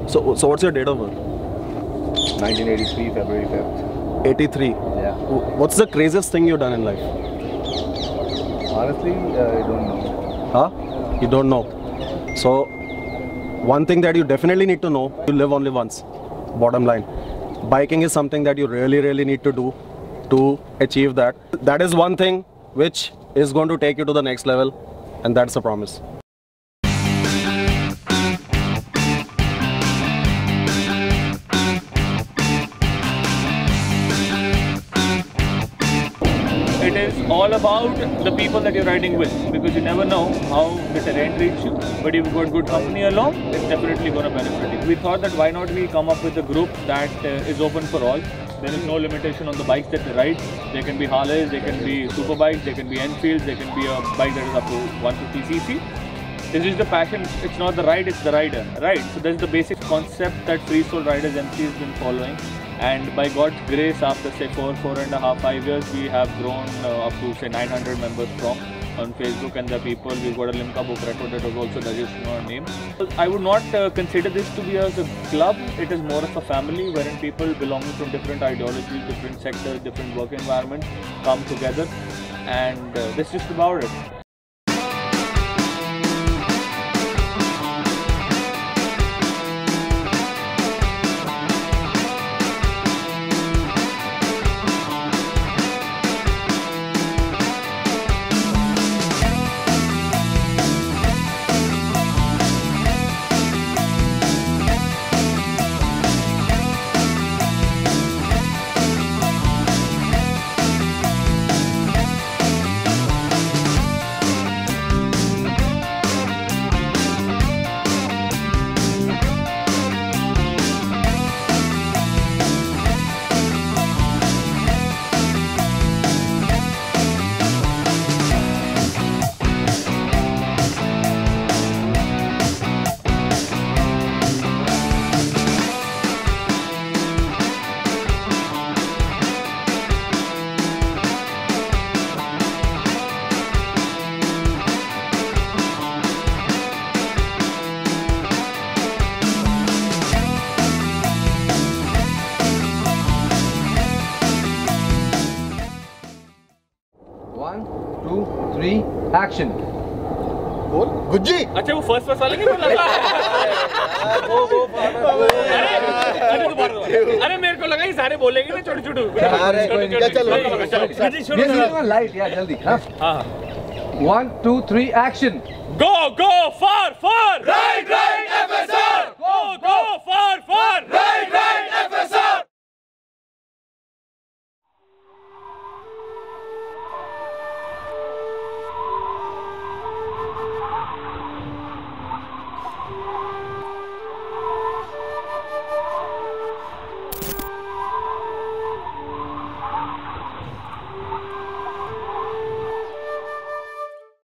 So what's your date of birth? 1983, February 5th. 83. Yeah. What's the craziest thing you've done in life? Honestly, I don't know. Huh? You don't know. So, one thing that you definitely need to know, you live only once. Bottom line. Biking is something that you really need to do to achieve that. That is one thing which is going to take you to the next level, and that's a promise. It is all about the people that you're riding with, because you never know how the terrain treats you, but if you've got good company along, it's definitely going to benefit you. We thought that why not we come up with a group that is open for all. There is no limitation on the bikes that they ride. They can be Harleys, they can be super bikes, they can be Enfields, they can be a bike that is up to 150cc. This is the passion, it's not the ride, it's the rider, right? So that's the basic concept that Free Soul Riders MC has been following. And by God's grace, after say 4.5, 5 years, we have grown up to say 900 members strong on Facebook, and the people, we've got a Limca book record that was also registered on our name. I would not consider this to be as a club. It is more of a family wherein people belonging from different ideologies, different sectors, different work environments come together, and that's just about it. Action. बोल गुज्जी। अच्छा वो first वाले नहीं बोला अरे मेरे को लगा ये सारे बोलेंगे ना छोटे छोटे लाइट यार जल्दी। हाँ 1 2 3 एक्शन। Go far right